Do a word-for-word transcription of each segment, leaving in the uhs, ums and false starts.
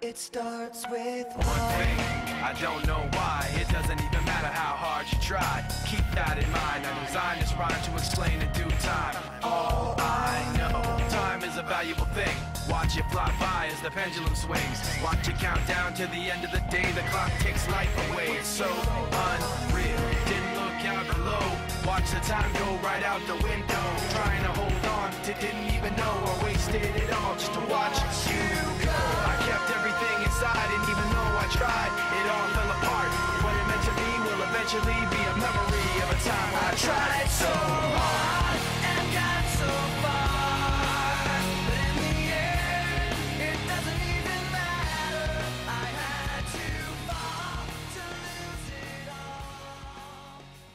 It starts with one thing. I don't know why. It doesn't even matter how hard you try. Keep that in mind. I designed this rhyme to explain in due time. All I know, time is a valuable thing. Watch it fly by as the pendulum swings. Watch it count down to the end of the day. The clock takes life away. It's so unreal. Didn't look out below. Watch the time go right out the window. Trying to hold on to didn't even know I wasted it all just to watch you go. I kept everything inside, and even though I tried, it all fell apart. What it meant to be will eventually be a memory of a time when I tried so hard and got so far. But in the end, it doesn't even matter. I had to fall to lose it all.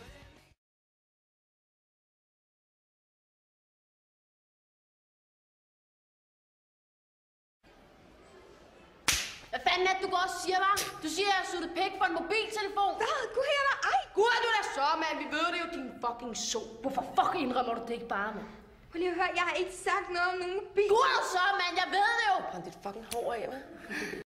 Hvad fanden er det, du går og siger, hva'? Du siger, at jeg har suttet pæk for en mobiltelefon. Hvad? Gud her eller ej? Gud er du da så, mand. Vi ved det jo, din fucking so. Hvorfor fuck indrømmer du det ikke bare, mand? Prøv lige at høre, jeg har ikke sagt noget om nogen mobil. Gud er du så, mand. Jeg ved det jo. Prøv dit fucking hår af, hva'?